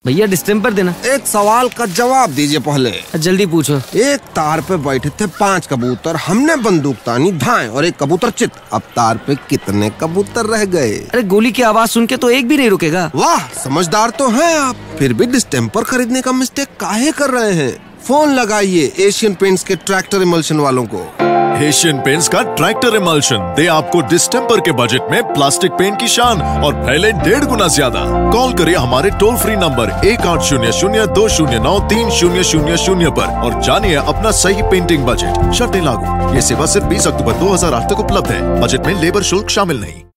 भैया डिस्टेम्पर देना। एक सवाल का जवाब दीजिए पहले। जल्दी पूछो। एक तार पे बैठे थे 5 कबूतर, हमने बंदूक तानी धाएं और एक कबूतर चित। अब तार पे कितने कबूतर रह गए? अरे गोली की आवाज सुन के तो एक भी नहीं रुकेगा। वाह, समझदार तो हैं आप। फिर भी डिस्टेम्पर खरीदने का मिस्टेक काहे कर रहे हैं? फोन लगाइए एशियन पेंट्स के ट्रैक्टर इमल्शन वालों को। एशियन पेंट्स का ट्रैक्टर इमल्शन दे आपको डिस्टेम्पर के बजट में प्लास्टिक पेंट की शान और पहले 1.5 गुना ज्यादा। कॉल करिए हमारे टोल फ्री नंबर 1800-209-3000 पर और जानिए अपना सही पेंटिंग बजट। शर्तें लागू। ये सेवा सिर्फ 20 अक्टूबर 2008 तक उपलब्ध है। बजट में लेबर शुल्क शामिल नहीं।